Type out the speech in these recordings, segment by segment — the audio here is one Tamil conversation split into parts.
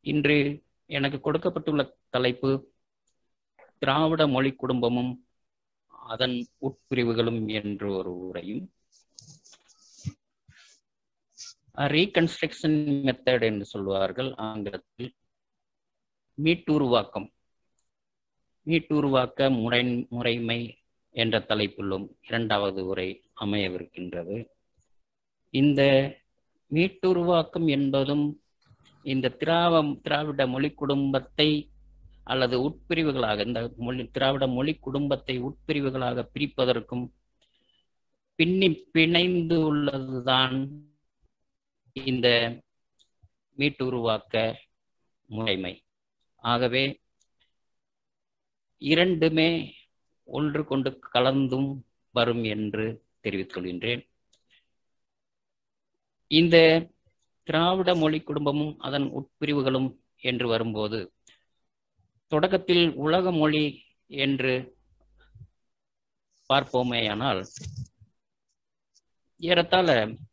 இன்று எனக்கு கொடுக்கப்பட்டுள்ள தலைப்பு திராவிட மொழி குடும்பமும் அதன் உட்பிரிவுகளும் என்ற ஒரு உரையும், ரீகன்ஸ்ட்ரக்ஷன் மெத்தட் என்று சொல்வார்கள் ஆங்கிலத்தில், மீட்டுருவாக்கம் முறைமை என்ற தலைப்பிலும் இரண்டாவது உரை அமையவிருக்கின்றது. இந்த மீட்டுருவாக்கம் என்பதும் இந்த திராவிட மொழி குடும்பத்தை அல்லது உட்பிரிவுகளாக இந்த திராவிட மொழி குடும்பத்தை உட்பிரிவுகளாக பிரிப்பதற்கும் பிணைந்து உள்ளதுதான் இந்த மீட்டுருவாக்க முறைமை. ஆகவே இரண்டுமே ஒன்று கொண்டு கலந்தும் வரும் என்று தெரிவித்துக் கொள்கின்றேன். இந்த திராவிட மொழி குடும்பமும் அதன் உட்பிரிவுகளும் என்று வரும்போது, தொடக்கத்தில் உலக மொழி என்று பார்ப்போமேயானால், ஏறத்தாழ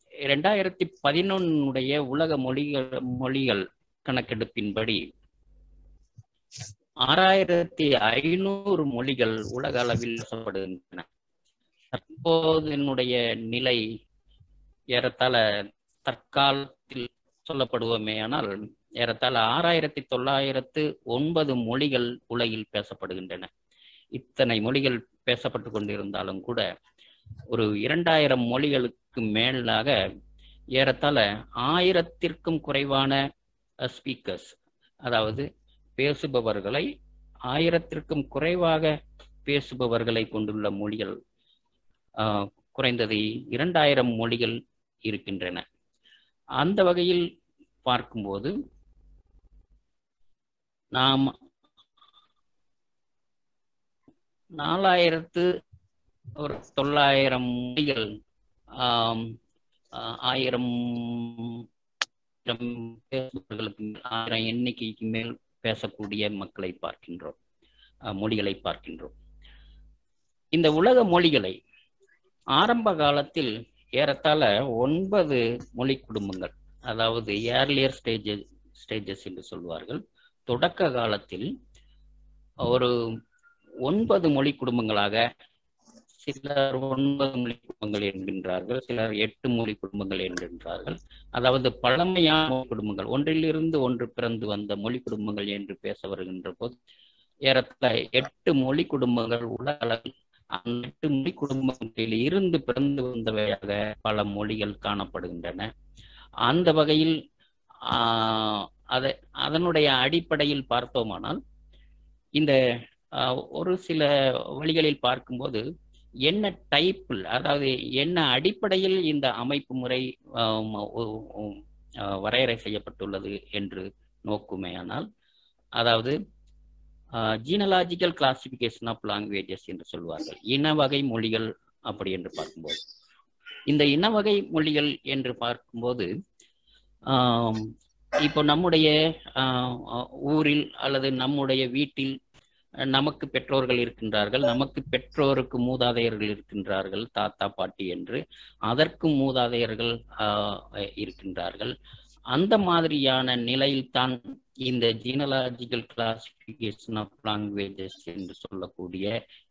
2011 உலக மொழிகள் கணக்கெடுப்பின்படி 6500 மொழிகள் உலக அளவில் பேசப்படுகின்றன. தற்போதைய நிலை ஏறத்தாழ தற்காலத்தில் சொல்லப்படுவோமேயானால் ஏறத்தாழ 6909 மொழிகள் உலகில் பேசப்படுகின்றன. இத்தனை மொழிகள் பேசப்பட்டு கொண்டிருந்தாலும் கூட ஒரு 2000 மொழிகளுக்கு மேலாக ஏறத்தாழ 1000த்திற்கும் குறைவான ஸ்பீக்கர்ஸ், அதாவது பேசுபவர்களை 1000த்திற்கும் குறைவாக பேசுபவர்களை கொண்டுள்ள மொழிகள், குறைந்தது 2000 மொழிகள் இருக்கின்றன. அந்த வகையில் பார்க்கும்போது நாம் 4900 மொழிகள் 1000 எண்ணிக்கைக்கு மேல் பேசக்கூடிய மக்களை பார்க்கின்றோம், மொழிகளை பார்க்கின்றோம். இந்த உலக மொழிகளை ஆரம்ப காலத்தில் ஏறத்தாழ 9 மொழி குடும்பங்கள், அதாவது ஏர்லியர் ஸ்டேஜஸ் என்று சொல்வார்கள், தொடக்க காலத்தில் ஒரு 9 மொழி குடும்பங்களாக, சிலர் 9 மொழி குடும்பங்கள் என்கின்றார்கள், சிலர் 8 மொழி குடும்பங்கள் என்கின்றார்கள். அதாவது பழமையான குடும்பங்கள், ஒன்றிலிருந்து ஒன்று பிறந்து வந்த மொழி குடும்பங்கள் என்று பேச வருகின்ற போது ஏறத்தாழ 8 மொழி குடும்பங்கள் உலக அளவில், அந்த 8 மொழி குடும்பங்களில் இருந்து பிறந்து வந்தவையாக பல மொழிகள் காணப்படுகின்றன. அந்த வகையில் அதனுடைய அடிப்படையில் பார்த்தோமானால், இந்த ஒரு சில வழிகளில் பார்க்கும்போது என்ன டைப்பில், அதாவது என்ன அடிப்படையில் இந்த அமைப்பு முறை வரையறை செய்யப்பட்டுள்ளது என்று நோக்குமேயானால், அதாவது ஜீனலாஜிக்கல் கிளாசிபிகேஷன் ஆஃப் லாங்குவேஜஸ் என்று சொல்வார்கள், இன வகை மொழிகள். அப்படி என்று பார்க்கும்போது, இந்த இன வகை மொழிகள் என்று பார்க்கும்போது, இப்போ நம்முடைய ஊரில் அல்லது நம்முடைய வீட்டில் நமக்கு பெற்றோர்கள் இருக்கின்றார்கள், நமக்கு பெற்றோருக்கு மூதாதையர்கள் இருக்கின்றார்கள், தாத்தா பாட்டி என்று, அதற்கும் மூதாதையர்கள் இருக்கின்றார்கள். அந்த மாதிரியான நிலையில்தான் இந்த ஜீனலாஜிக்கல் கிளாசிபிகேஷன் ஆஃப் லாங்குவேஜஸ் என்று சொல்லக்கூடிய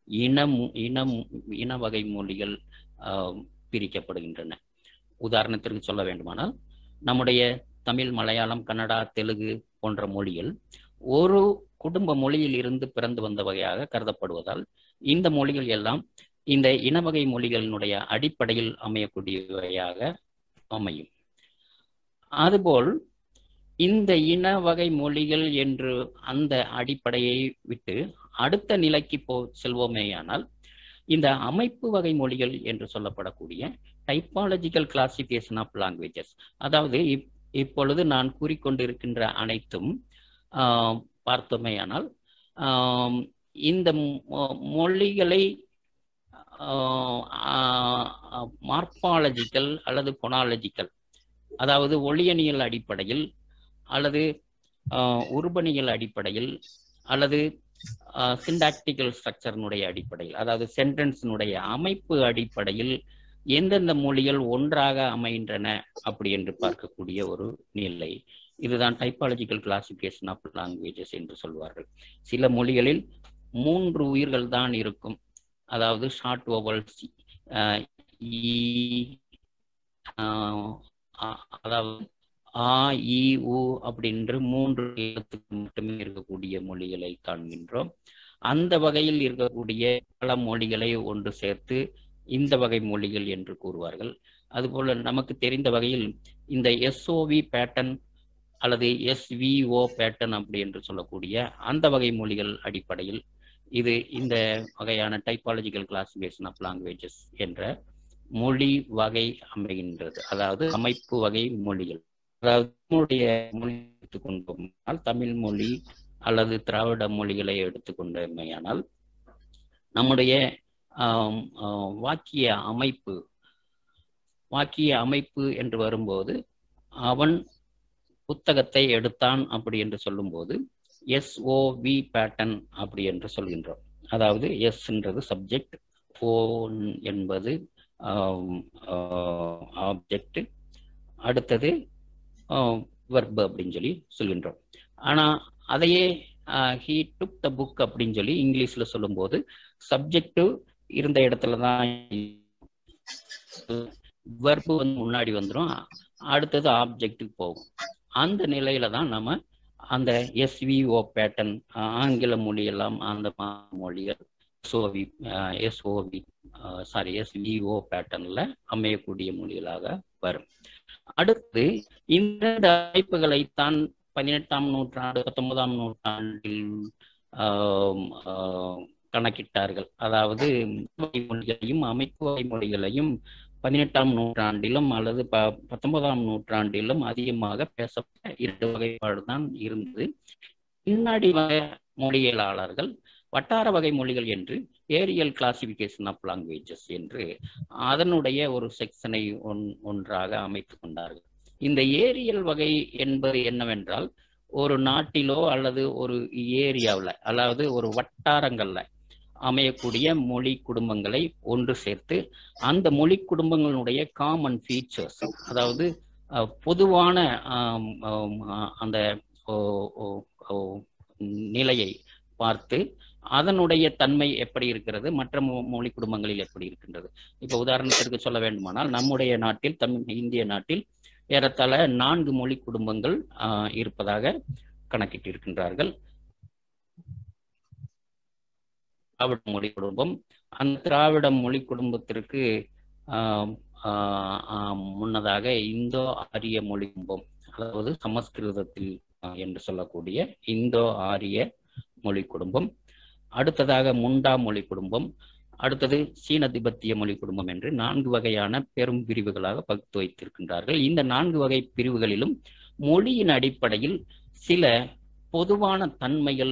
இன வகை மொழிகள் பிரிக்கப்படுகின்றன. உதாரணத்திற்கு சொல்ல வேண்டுமானால், நம்முடைய தமிழ், மலையாளம், கன்னடா, தெலுங்கு போன்ற மொழிகள் ஒரு குடும்ப மொழியில் இருந்து பிறந்து வந்த வகையாக கருதப்படுவதால் இந்த மொழிகள் எல்லாம் இந்த இனவகை மொழிகளினுடைய அடிப்படையில் அமையக்கூடியவையாக அமையும். அதுபோல் இந்த இன வகை மொழிகள் என்று அந்த அடிப்படையை விட்டு அடுத்த நிலைக்கு செல்வோமேயானால், இந்த அமைப்பு வகை மொழிகள் என்று சொல்லப்படக்கூடிய டைப்பாலஜிக்கல் கிளாசிபிகேஷன் ஆஃப் லாங்குவேஜஸ், அதாவது இப்பொழுது நான் கூறிக்கொண்டிருக்கின்ற அனைத்தும் பார்த்தோமேயானால், இந்த மொழிகளை மார்பாலஜிக்கல் அல்லது பொனாலஜிக்கல், அதாவது ஒளியனியல் அடிப்படையில் அல்லது உருபணியல் அடிப்படையில் அல்லது சிண்டாக்டிக்கல் ஸ்ட்ரக்சர்னுடைய அடிப்படையில், அதாவது சென்டென்ஸினுடைய அமைப்பு அடிப்படையில் எந்தெந்த மொழிகள் ஒன்றாக அமைகின்றன அப்படி என்று பார்க்கக்கூடிய ஒரு நிலை. இதுதான் டைப்பாலஜிக்கல் கிளாசிபிகேஷன் ஆஃப் லாங்குவேஜஸ் என்று சொல்வார்கள். சில மொழிகளில் 3 உயிர்கள் தான் இருக்கும். அதாவது ஷார்ட் வவல்ஸ் அதாவது ஆ இ உ அப்படின்ற 3 எழுத்துக்கு மட்டுமே இருக்கக்கூடிய மொழிகளை காண்கின்றோம். அந்த வகையில் இருக்கக்கூடிய பல மொழிகளை ஒன்று சேர்த்து இந்த வகை மொழிகள் என்று கூறுவார்கள். அதுபோல நமக்கு தெரிந்த வகையில் இந்த எஸ்ஓவி பேட்டர்ன் அல்லது எஸ்விஓ பேட்டர்ன் அப்படி என்று சொல்லக்கூடிய அந்த வகை மொழிகள் அடிப்படையில் இது இந்த வகையான டைப்பாலஜிக்கல் கிளாசிபிகேஷன் ஆஃப் லாங்குவேஜஸ் என்ற மொழி வகை அமைகின்றது. அதாவது அமைப்பு வகை மொழிகள். அதாவது நம்முடைய மொழி எடுத்துக்கொண்டோம்னால் தமிழ் மொழி அல்லது திராவிட மொழிகளை எடுத்துக்கொண்டோமேயானால் நம்முடைய வாக்கிய அமைப்பு என்று வரும்போது அவன் புத்தகத்தை எடுத்தான் அப்படி என்று சொல்லும்போது எஸ்ஓவி பேட்டர்ன் அப்படி என்று சொல்கின்றோம். அதாவது எஸ்ன்றது சப்ஜெக்ட், ஓ என்பது ஆப்ஜெக்ட், அடுத்தது வெர்பு அப்படின்னு சொல்லி சொல்கின்றோம். ஆனால் அதையே ஹீ டுக் த புக் அப்படின்னு சொல்லி இங்கிலீஷில் சொல்லும்போது சப்ஜெக்டு இருந்த இடத்துல தான் வெர்பு வந்து முன்னாடி வந்துடும், அடுத்தது ஆப்ஜெக்டுக்கு போகும். அந்த நிலையில தான் நம்ம அந்த எஸ்விஓ பேட்டர்ன், ஆங்கில மொழியெல்லாம் அந்த மொழிகள் எஸ்விஓ பேட்டர்ன்ல அமையக்கூடிய மொழிகளாக வரும். அடுத்து இந்த அமைப்புகளைத்தான் 18ஆம் நூற்றாண்டு 19ஆம் நூற்றாண்டில் கணக்கிட்டார்கள். அதாவது மொழிகளையும் அமைப்பு வகை மொழிகளையும் 18ஆம் நூற்றாண்டிலும் அல்லது 19ஆம் நூற்றாண்டிலும் அதிகமாக பேசப்பட்ட 2 வகைப்பாடு தான் இருந்தது. பின்னாடி மொழியியலாளர்கள் வட்டார வகை மொழிகள் என்று ஏரியல் கிளாசிபிகேஷன் ஆஃப் லாங்குவேஜஸ் என்று அதனுடைய ஒரு செக்ஷனை ஒன்றாக அமைத்து கொண்டார்கள். இந்த ஏரியல் வகை என்பது என்னவென்றால் ஒரு நாட்டிலோ அல்லது ஒரு ஏரியாவில், அதாவது ஒரு வட்டாரங்கள்ல அமையக்கூடிய மொழி குடும்பங்களை ஒன்று சேர்த்து அந்த மொழி குடும்பங்களுடைய காமன் ஃபீச்சர்ஸ், அதாவது பொதுவான அந்த நிலையை பார்த்து அதனுடைய தன்மை எப்படி இருக்கிறது, மற்ற மொழி குடும்பங்களில் எப்படி இருக்கின்றது. இப்போ உதாரணத்திற்கு சொல்ல வேண்டுமானால் நம்முடைய நாட்டில் இந்திய நாட்டில் ஏறத்தாழ 4 மொழி குடும்பங்கள் இருப்பதாக கணக்கிட்டிருக்கின்றார்கள். திராவிட மொழி குடும்பம், அந்த திராவிட மொழி குடும்பத்திற்கு முன்னதாக இந்தோ ஆரிய மொழி குடும்பம், அதாவது சமஸ்கிருதத்தில் என்று சொல்லக்கூடிய இந்தோ ஆரிய மொழி குடும்பம், அடுத்ததாக முண்டா மொழி குடும்பம், அடுத்தது சீன திபெத்திய மொழி குடும்பம் என்று 4 வகையான பெரும் பிரிவுகளாக பகுத்து வைத்திருக்கின்றார்கள். இந்த 4 வகை பிரிவுகளிலும் மொழியின் அடிப்படையில் சில பொதுவான தன்மைகள்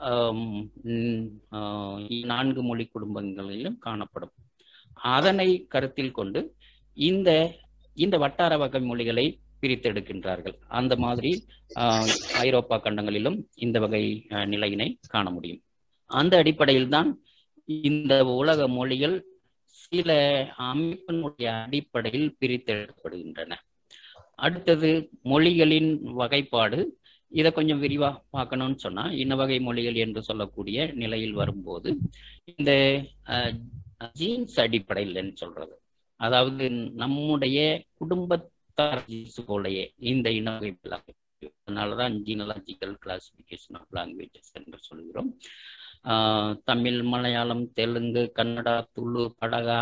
4 மொழி குடும்பங்களிலும் காணப்படும். அதனை கருத்தில் கொண்டு இந்த வட்டார வகை மொழிகளை பிரித்தெடுக்கின்றார்கள். அந்த மாதிரி ஐரோப்பா கண்டங்களிலும் இந்த வகை நிலையினை காண முடியும். அந்த அடிப்படையில் தான் இந்த உலக மொழிகள் சில அமைப்பினுடைய அடிப்படையில் பிரித்தெடுக்கப்படுகின்றன. அடுத்தது மொழிகளின் வகைப்பாடு. இதை கொஞ்சம் விரிவா பார்க்கணும்னு சொன்னா இன்ன வகை மொழிகள் என்று சொல்லக்கூடிய நிலையில் வரும்போது இந்த ஜீன்ஸ் அடிப்படையில் சொல்றது, அதாவது நம்முடைய குடும்பத்தார் போலயே இந்த இன வகை, அதனாலதான் ஜீனலாஜிக்கல் கிளாசிபிகேஷன் ஆஃப் லாங்குவேஜஸ் என்று சொல்கிறோம். தமிழ், மலையாளம், தெலுங்கு, கன்னடா, துளு, படகா,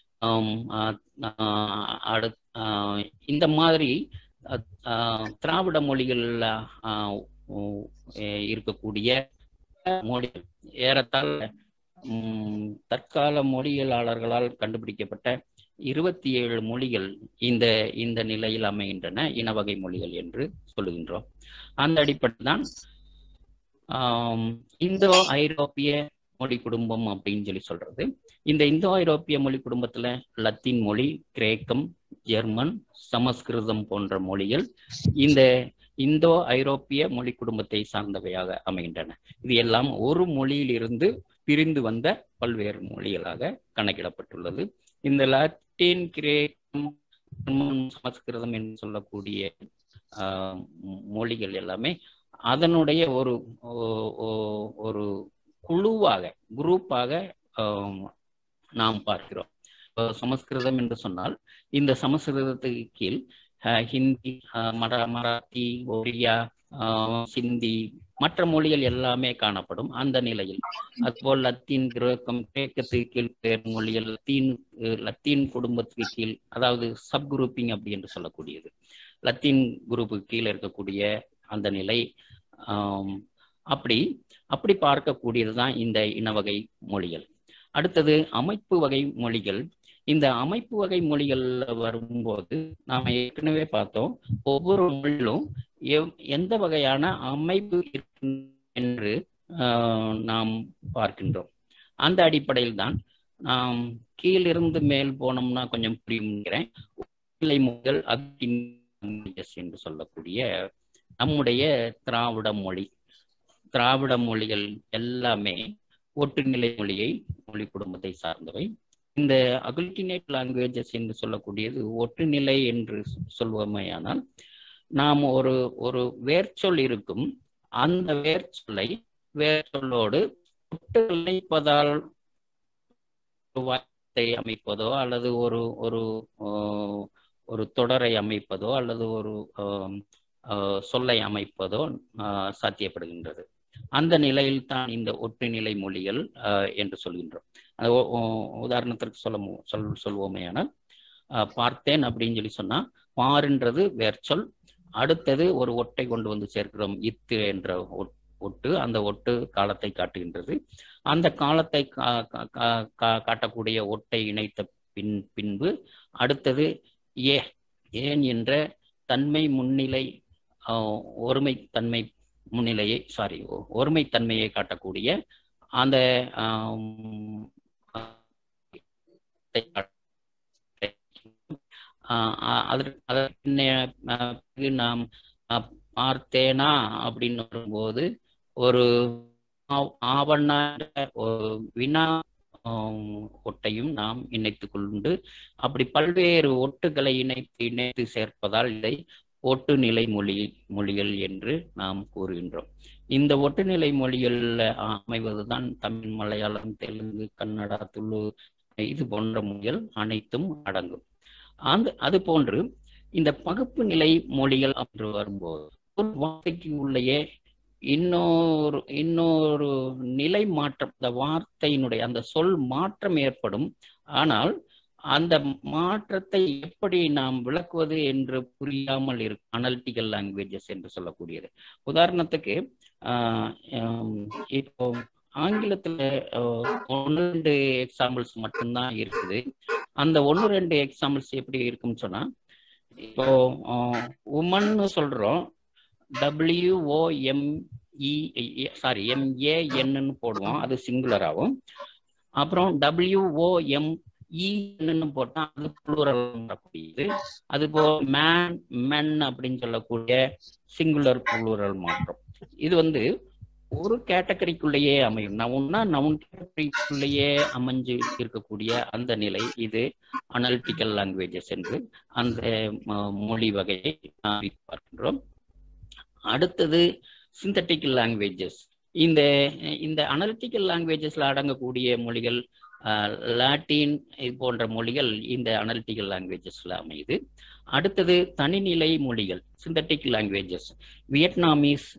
இந்த மாதிரி திராவிட மொழிகள்ல இருக்கக்கூடிய மொழிகள் ஏறத்தாழ தற்கால மொழியியலாளர்களால் கண்டுபிடிக்கப்பட்ட 27 மொழிகள் இந்த நிலையில் அமைகின்றன, இன வகை மொழிகள் என்று சொல்லுகின்றோம். அந்த அடிப்படையில் தான் இந்தோ ஐரோப்பிய மொழி குடும்பம் அப்படின்னு சொல்லி சொல்றது. இந்த இந்தோ ஐரோப்பிய மொழி குடும்பத்துல லத்தீன் மொழி, கிரேக்கம், ஜெர்மன், சமஸ்கிருதம் போன்ற மொழிகள் இந்த இந்தோ ஐரோப்பிய மொழி குடும்பத்தை சார்ந்தவையாக அமைகின்றன. இது எல்லாம் ஒரு மொழியிலிருந்து பிரிந்து வந்த பல்வேறு மொழிகளாக கணக்கிடப்பட்டுள்ளது. இந்த லத்தீன், கிரேக்கம், சமஸ்கிருதம் என்று சொல்லக்கூடிய மொழிகள் எல்லாமே அதனுடைய ஒரு குழுவாக, குரூப்பாக நாம் பார்க்கிறோம். சமஸ்கிருதம் என்று சொன்னால் இந்த சமஸ்கிருதத்துக்கு கீழ் ஹிந்தி, மராத்தி, ஒரியா, சிந்தி, மற்ற மொழிகள் எல்லாமே காணப்படும். அந்த நிலையில் அதுபோல் லத்தீன், கிரேக்கம், கிரேக்கத்துக்கு கீழ் வேறு மொழிகள், லத்தீன் குடும்பத்துக்கு கீழ், அதாவது சப் குரூப்பிங் அப்படி என்று சொல்லக்கூடியது, லத்தீன் குரூப்புக்கு கீழே இருக்கக்கூடிய அந்த நிலை. அப்படி பார்க்கக்கூடியதுதான் இந்த இனவகை மொழிகள். அடுத்தது அமைப்பு வகை மொழிகள். இந்த அமைப்பு வகை மொழிகள் வரும்போது நாம ஏற்கனவே பார்த்தோம், ஒவ்வொரு மொழியிலும் எந்த வகையான அமைப்பு இருக்கு என்று நாம் பார்க்கின்றோம். அந்த அடிப்படையில் தான் நாம் கீழிருந்து மேல் போனோம்னா கொஞ்சம் புரியுங்கிறேன். நிலை மொழிகள் என்று சொல்லக்கூடிய நம்முடைய திராவிட மொழிகள் எல்லாமே ஒட்டுநிலை மொழி குடும்பத்தை சார்ந்தவை. இந்த அக்ளூட்டினேட் லாங்குவேஜஸ் என்று சொல்லக்கூடியது ஒட்டுநிலை என்று சொல்வோமேயானால், நாம் ஒரு வேர்ச்சொல் இருக்கும், அந்த வேர்ச்சொல்லோடு ஒட்டு இணைப்பதால் வார்த்தை அமைப்பதோ அல்லது ஒரு தொடரை அமைப்பதோ அல்லது ஒரு சொல்லை அமைப்பதோ சாத்தியப்படுகின்றது. அந்த நிலையில் தான் இந்த ஒட்டுநிலை மொழிகள் என்று சொல்கின்றோம். உதாரணத்திற்கு சொல்வோமேயானால், பார்த்தேன் அப்படின்னு சொல்லி சொன்னா, பாருன்றது வேர்ச்சொல், அடுத்தது ஒரு ஒட்டை கொண்டு வந்து சேர்க்கிறோம், இத்து என்ற ஒட்டு. அந்த ஒட்டு காலத்தை காட்டுகின்றது. அந்த காலத்தை காட்டக்கூடிய ஒட்டை இணைத்த பின்பு அடுத்தது ஏன் என்ற தன்மை முன்னிலை ஒருமைத்தன்மையை காட்டக்கூடிய அந்த அதற்கு நாம் பார்த்தேனா அப்படின்னு வரும்போது ஒரு ஆவண வினா ஒட்டையும் நாம் இணைத்துக் கொண்டு அப்படி பல்வேறு ஒட்டுகளை இணைத்து சேர்ப்பதால் இதை ஒட்டுநிலை மொழிகள் என்று நாம் கூறுகின்றோம். இந்த ஒட்டுநிலை மொழிகள் அமைவதுதான் தமிழ், மலையாளம், தெலுங்கு, கன்னடா, துளு இது போன்ற மொழிகள் அனைத்தும் அடங்கும். அது போன்று இந்த பகுப்பு நிலை மொழிகள் என்று வரும்போது ஒரு வார்த்தைக்கு உள்ளேயே இன்னொரு நிலை மாற்றம், இந்த வார்த்தையினுடைய அந்த சொல் மாற்றம் ஏற்படும். ஆனால் அந்த மாற்றத்தை எப்படி நாம் விளக்குவது என்று புரியாமல் இருக்கும் அனலிட்டிக்கல் லாங்குவேஜஸ் என்று சொல்லக்கூடியது. உதாரணத்துக்கு இப்போ ஆங்கிலத்துல 1-2 எக்ஸாம்பிள்ஸ் மட்டும்தான் இருக்குது. அந்த 1-2 எக்ஸாம்பிள்ஸ் எப்படி இருக்குன்னு சொன்னா, இப்போ உமன்னு சொல்றோம், MAN போடுவோம், அது சிங்குலர் ஆகும். அப்புறம் WOMEன்னு போட்டா அது புளூரல் வரக்கூடியது. அதுபோல் மென் அப்படின்னு சொல்லக்கூடிய சிங்குலர் புளூரல் மாற்றம். இது ஒரு கேட்டகரிக்குள்ளேயே அமையும். நவுன் கேட்டகரிக்குள்ளேயே அமைஞ்சு இருக்கக்கூடிய அந்த நிலை இது அனலிட்டிக்கல் லாங்குவேஜஸ் என்று அந்த மொழி வகையை நாம் பார்க்கின்றோம். அடுத்தது சிந்தட்டிக்கல் லாங்குவேஜஸ். இந்த அனலிட்டிக்கல் லாங்குவேஜஸ்ல அடங்கக்கூடிய மொழிகள் லாட்டின் இது போன்ற மொழிகள் இந்த அனலிட்டிக்கல் லாங்குவேஜஸ்ல அமையுது. அடுத்தது தனிநிலை மொழிகள், சிந்தட்டிக் லாங்குவேஜஸ். வியட்நாமீஸ்,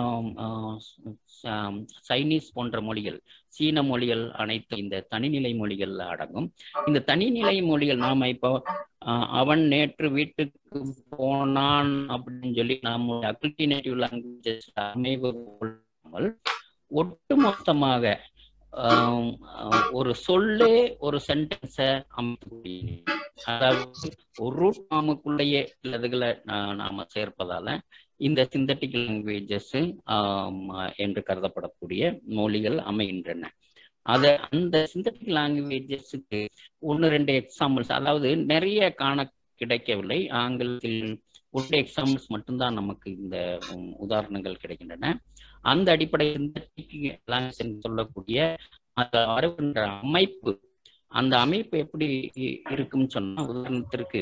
சைனீஸ் போன்ற மொழிகள், சீன மொழிகள் அனைத்து இந்த தனிநிலை மொழிகள்ல அடங்கும். இந்த தனிநிலை மொழிகள் நாம இப்போ அவன் நேற்று வீட்டுக்கு போனான் அப்படின்னு சொல்லி நம்முடைய அக்ளூட்டினேட்டிவ் லாங்குவேஜஸ் அமைவதால் ஒட்டுமொத்தமாக ஒரு சொல்லே ஒரு சென்டென்ஸை அமைக்கக்கூடிய, அதாவது ஒரு ரூட் ஃபார்முக்குள்ளேயே சிலதுகளை நாம சேர்ப்பதால இந்த சிந்தட்டிக் லாங்குவேஜஸ் என்று கருதப்படக்கூடிய மொழிகள் அமைகின்றன. அந்த சிந்தட்டிக் லாங்குவேஜஸுக்கு 1-2 எக்ஸாம்பிள்ஸ், அதாவது நிறைய காண கிடைக்கவில்லை. ஆங்கிலத்தில் 1 எக்ஸாம்பிள்ஸ் மட்டும்தான் நமக்கு இந்த உதாரணங்கள் கிடைக்கின்றன. அந்த அடிப்படையில் சொல்லக்கூடிய வருகின்ற அமைப்பு, அந்த அமைப்பு எப்படி இருக்குன்னு சொன்னா, உதாரணத்திற்கு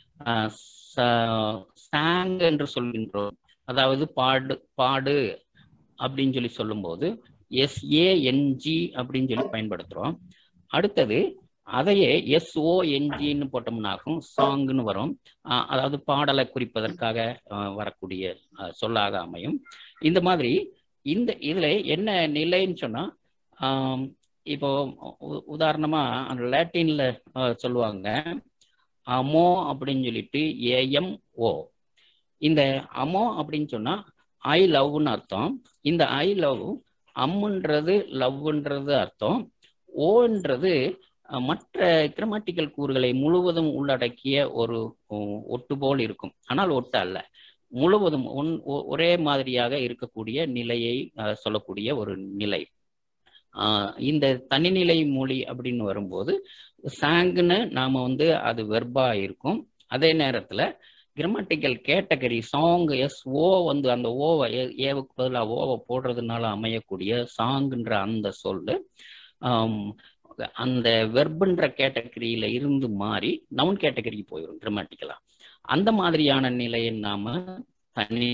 சாங் என்று சொல்கின்றோம். அதாவது பாடு அப்படின்னு சொல்லி சொல்லும்போது SANG அப்படின்னு சொல்லி பயன்படுத்துறோம். அடுத்தது அதையே SONGன்னு போட்டோம்னாகும் சாங்னு வரும். அதாவது பாடலை குறிப்பதற்காக வரக்கூடிய சொல்லாக அமையும். இந்த மாதிரி இதுல என்ன நிலைன்னு சொன்னா, இப்போ உதாரணமா அந்த லாட்டின்ல சொல்லுவாங்க அமோ அப்படின்னு சொல்லிட்டு AMO. இந்த அமோ அப்படின்னு சொன்னா ஐ லவ்னு அர்த்தம். இந்த ஐ லவ் அம்முன்றது லவ்ன்றது அர்த்தம். ஓன்றது மற்ற கிராமட்டிக்கல் கூறுகளை முழுவதும் உள்ளடக்கிய ஒரு ஒட்டு போல் இருக்கும். ஆனால் ஒட்டு அல்ல, முழுவதும் ஒரே மாதிரியாக இருக்கக்கூடிய நிலையை சொல்லக்கூடிய ஒரு நிலை. இந்த தனிநிலை மொழி அப்படின்னு வரும்போது சாங்குன்னு நாம அது வெர்பா இருக்கும். அதே நேரத்துல கிராமட்டிக்கல் கேட்டகரி சாங் SO அந்த ஓவை ஏவுக்கு பதிலாக ஓவை போடுறதுனால அமையக்கூடிய சாங்குன்ற அந்த சொல்லு அந்த வெர்புன்ற கேட்டகரியில இருந்து மாறி நவுன் கேட்டகரிக்கு போயிடும் கிராமட்டிக்கலா. அந்த மாதிரியான நிலையை நாம தனி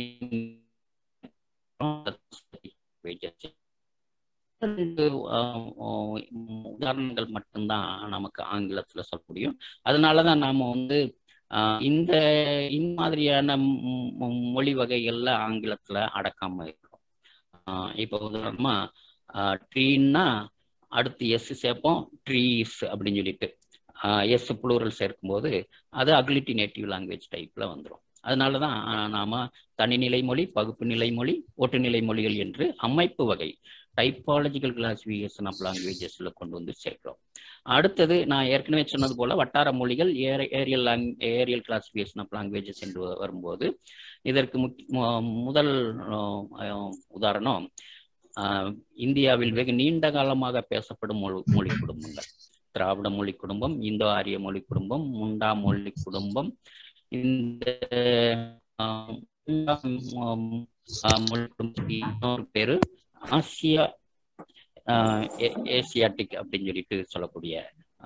உதாரணங்கள் மட்டும்தான் நமக்கு ஆங்கிலத்துல சொல்ல முடியும். அதனாலதான் நாம இந்த மாதிரியான மொழி வகைகள்ல ஆங்கிலத்துல அடக்காம இருக்கும். இப்போ உதாரணமா ட்ரீன்னா அடுத்து எஸ் சேர்ப்போம், ட்ரீஸ் அப்படின்னு சொல்லிட்டு எஸ் புளூரல் சேர்க்கும்போது அது அக்ளிட்டினேட்டிவ் லாங்குவேஜ் டைப்ல வந்துடும். அதனாலதான் நாம தனிநிலை மொழி, பகுப்பு நிலை மொழி, ஒட்டுநிலை மொழிகள் என்று அமைப்பு வகை டைப்பாலஜிக்கல் கிளாசிஃபிகேஷன் ஆஃப் லாங்குவேஜஸ்ல கொண்டு சேர்க்கிறோம். அடுத்தது நான் ஏற்கனவே சொன்னது போல வட்டார மொழிகள், ஏரியல் கிளாசிஃபிகேஷன் ஆஃப் லாங்குவேஜஸ் என்று வரும்போது இதற்கு முதல் உதாரணம் இந்தியாவில் வெகு நீண்ட காலமாக பேசப்படும் மொழி குடும்பங்கள். திராவிட மொழி குடும்பம், இந்தோ ஆரிய மொழி குடும்பம், முண்டா மொழி குடும்பம். இந்த மொழி குடும்பத்துக்கு இன்னொரு பேரு ஏசியாட்டிக் அப்படின்னு சொல்லிட்டு சொல்லக்கூடிய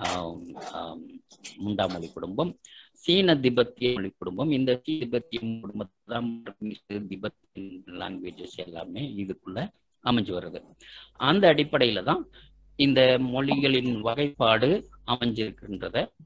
முண்டா மொழி குடும்பம். சீன திபெத்திய மொழி குடும்பம். இந்த திபெத்திய குடும்பத்தான் திபெத்தியன் லாங்குவேஜஸ் எல்லாமே இதுக்குள்ள அமைஞ்சு வருது. அந்த அடிப்படையில தான் இந்த மொழிகளின் வகைப்பாடு அமைஞ்சிருக்கின்றத